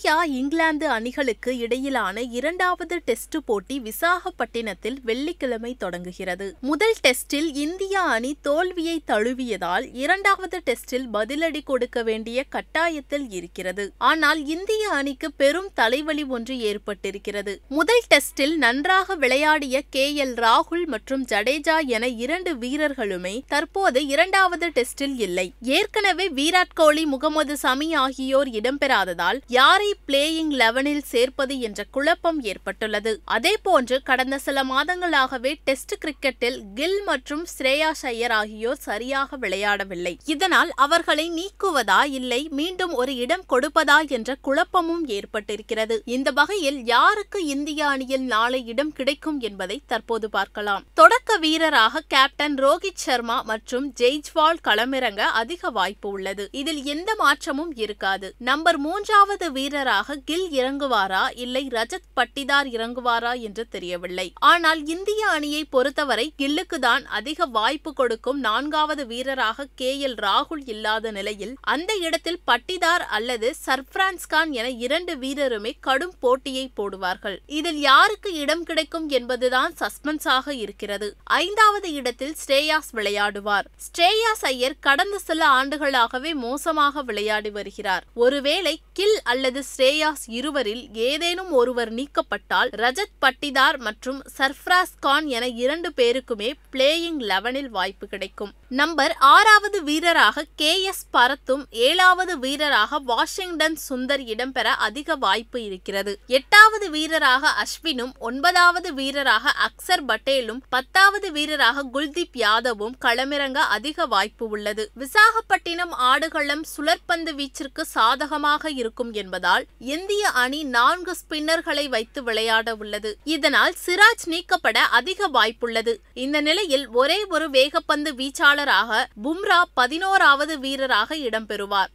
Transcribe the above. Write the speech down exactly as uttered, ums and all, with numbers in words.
India England அணிகளுக்கு இடையிலான இரண்டாவது டெஸ்ட் போட்டி விசாகப்பட்டினத்தில் வெள்ளிக்கிழமை தொடங்குகிறது. முதல் டெஸ்டில் இந்தியா அணி தோல்வியை தழுவியதால் இரண்டாவது டெஸ்டில் பதிலடி கொடுக்க வேண்டிய கட்டாயத்தில் இருக்கிறது. ஆனால் இந்திய அணிக்கு பெரும் தலைவலி ஒன்று ஏற்பட்டிருக்கிறது. முதல் டெஸ்டில் நன்றாக விளையாடிய கே எல் ராகுல் மற்றும் ஜடேஜா என இரண்டு வீரர்களுமே தற்போது இரண்டாவது டெஸ்டில் இல்லை. ஏற்கனவே விராட் கோலி, முகமது சமி ஆகியோர் இடம்பெறாததால் யாரை பிளேயிங் லெவனில் சேர்ப்பது என்ற குழப்பம் ஏற்பட்டுள்ளது. அதேபோன்று கடந்த சில மாதங்களாகவே டெஸ்ட் கிரிக்கெட்டில் கில் மற்றும் ஸ்ரேயாஸ் ஐயர் ஆகியோர் சரியாக விளையாடவில்லை. இதனால் அவர்களை நீக்குவதா இல்லை மீண்டும் ஒரு இடம் கொடுப்பதா என்ற குழப்பமும் ஏற்பட்டிருக்கிறது. இந்த வகையில் யாருக்கு இந்திய அணியில் நாளை இடம் கிடைக்கும் என்பதை தற்போது பார்க்கலாம். தொடக்க வீரராக கேப்டன் ரோஹித் சர்மா மற்றும் ஜெய்ஸ்வால் களமிறங்க அதிக வாய்ப்பு உள்ளது. இதில் எந்த மாற்றமும் இருக்காது. நம்பர் மூன்றாவது வீரராக கில் இறங்குவாரா இல்லை ரஜத் பட்டிதார் இறங்குவாரா என்று தெரியவில்லை. ஆனால் இந்திய அணியை பொறுத்தவரை கில்லுக்கு தான் அதிக வாய்ப்பு கொடுக்கும் நான்காவது வீரராக கே எல் ராகுல் இல்லாத நிலையில் அந்த இடத்தில் பட்டிதார் அல்லது சர்ஃப்ரான்ஸ் கான் என இரண்டு வீரருமே கடும் போட்டியை போடுவார்கள். இதில் யாருக்கு இடம் கிடைக்கும் என்பதுதான் சஸ்பென்ஸாக இருக்கிறது. ஐந்தாவது இடத்தில் ஸ்ரேயாஸ் விளையாடுவார். ஸ்ரேயாஸ் ஐயர் கடந்த சில ஆண்டுகளாகவே மோசமாக விளையாடி வருகிறார். ஒருவேளை கில் அல்லது ஸ்ரேயாஸ் இருவரில் ஏதேனும் ஒருவர் நீக்கப்பட்டால் ரஜத் பட்டிதார் மற்றும் சர்ஃப்ராஸ் கான் என இரண்டு பேருக்குமே பிளேயிங் லெவனில் வாய்ப்பு கிடைக்கும். நம்பர் ஆறாவது வீரராக கே எஸ் பரத்தும் ஏழாவது வீரராக வாஷிங்டன் சுந்தர் இடம்பெற அதிக வாய்ப்பு இருக்கிறது. எட்டாவது வீரராக அஸ்வினும் ஒன்பதாவது வீரராக அக்சர் பட்டேலும் பத்தாவது வீரராக குல்தீப் யாதவும் களமிறங்க அதிக வாய்ப்பு உள்ளது. விசாகப்பட்டினம் ஆடுகளம் சுழற்பந்து வீச்சிற்கு சாதகமாக இருக்கும் என்பதால் இந்திய அணி நான்கு ஸ்பின்னர்களை வைத்து விளையாட உள்ளது. இதனால் சிராஜ் நீக்கப்பட அதிக வாய்ப்புள்ளது. இந்த நிலையில் ஒரே ஒரு வேகப்பந்து வீச்சாளராக பும்ரா பதினோராவது வீரராக இடம்பெறுவார்.